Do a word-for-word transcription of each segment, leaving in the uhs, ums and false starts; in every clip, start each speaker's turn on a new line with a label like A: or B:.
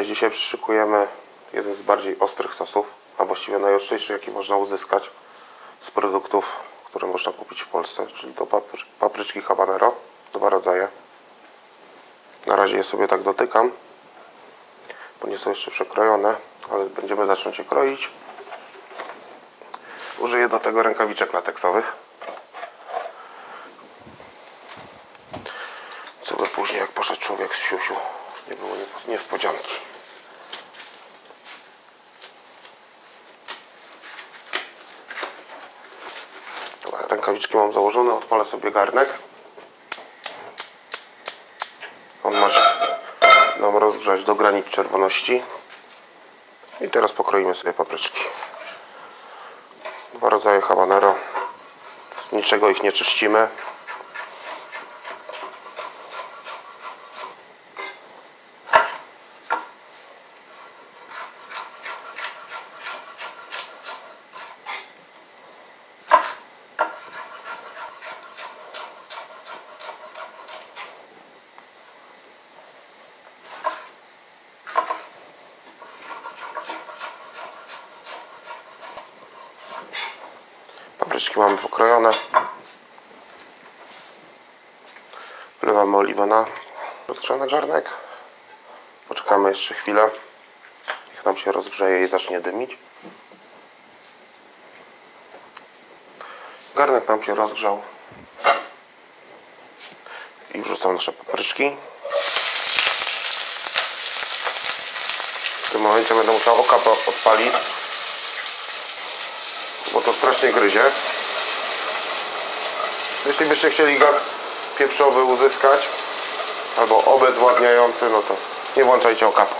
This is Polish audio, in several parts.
A: Cześć, dzisiaj przyszykujemy jeden z bardziej ostrych sosów, a właściwie najostrzejszy, jaki można uzyskać z produktów, które można kupić w Polsce, czyli to papry papryczki habanero, dwa rodzaje. Na razie je sobie tak dotykam, bo nie są jeszcze przekrojone, ale będziemy zacząć je kroić. Użyję do tego rękawiczek lateksowych, co by później, jak poszedł człowiek z siusiu, nie było niespodzianki. Dobra, rękawiczki mam założone, odpalę sobie garnek. On ma nam rozgrzać do granic czerwoności. I teraz pokroimy sobie papryczki. Dwa rodzaje habanero. Z niczego ich nie czyścimy. Papryczki mamy pokrojone. Wlewamy oliwę na rozgrzany garnek. Poczekamy jeszcze chwilę, niech nam się rozgrzeje i zacznie dymić. Garnek nam się rozgrzał i wrzucam nasze papryczki. W tym momencie będę musiał okap odpalić, bo to strasznie gryzie. Jeśli byście chcieli gaz pieprzowy uzyskać albo obezwładniający, no to nie włączajcie okapu.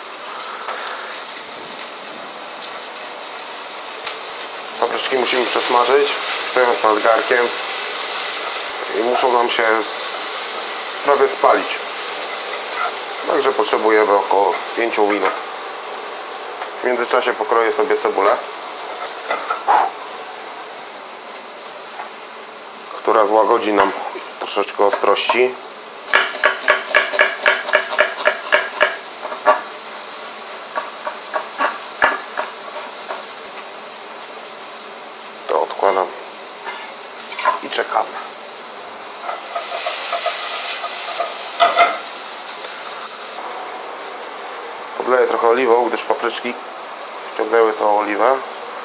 A: Papryczki musimy przesmażyć, stojąc nad garkiem, i muszą nam się prawie spalić. Także potrzebujemy około pięć minut. W międzyczasie pokroję sobie cebulę, która złagodzi nam troszeczkę ostrości. To odkładam i czekamy. Podleję trochę oliwą, gdyż papryczki wciągnęły całą oliwę.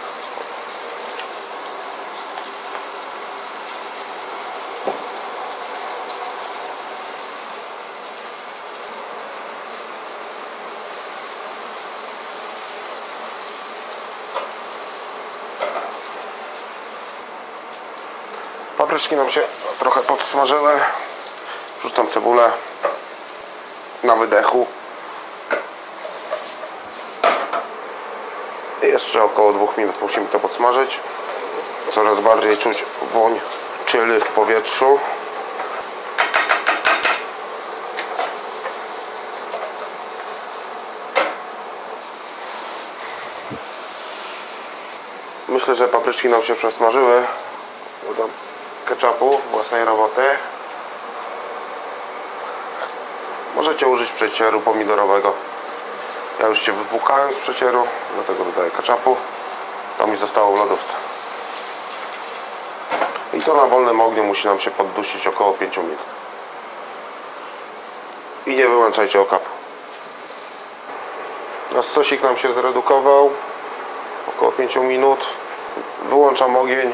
A: Papryczki nam się trochę podsmażyły. Wrzucam cebulę na wydechu. I jeszcze około dwóch minut musimy to podsmażyć. Coraz bardziej czuć woń chili w powietrzu. Myślę, że papryczki nam się przesmażyły. Dodam ketchupu własnej roboty. Możecie użyć przecieru pomidorowego. Ja już się wypłukałem z przecieru, dlatego dodaję ketchupu. To mi zostało w lodówce. I to na wolnym ogniu musi nam się poddusić około pięć minut. I nie wyłączajcie okapu. Nasz sosik nam się zredukował. Około pięć minut. Wyłączam ogień.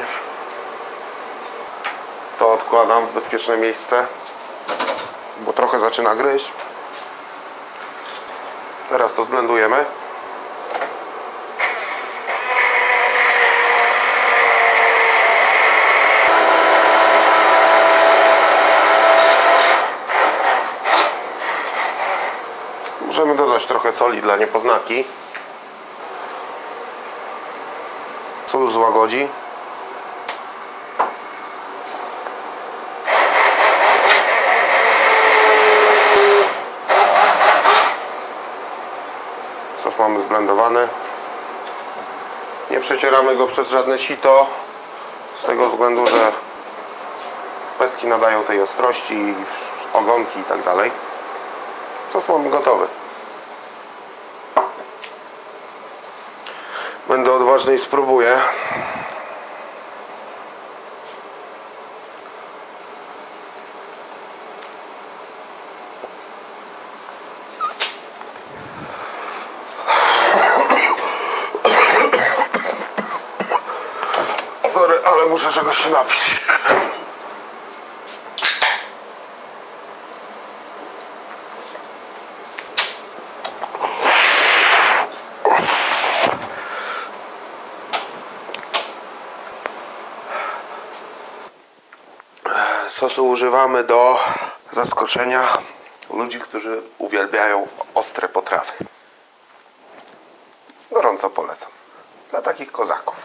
A: To odkładam w bezpieczne miejsce, bo trochę zaczyna gryźć. Teraz to zblendujemy. Możemy dodać trochę soli dla niepoznaki. Sól złagodzi. Sos mamy zblendowany. Nie przecieramy go przez żadne sito, z tego względu, że pestki nadają tej ostrości, ogonki i tak dalej. Sos mamy gotowy. najważniej spróbuję. Sorry, ale muszę czegoś się napić. Sosu używamy do zaskoczenia ludzi, którzy uwielbiają ostre potrawy. Gorąco polecam. Dla takich kozaków.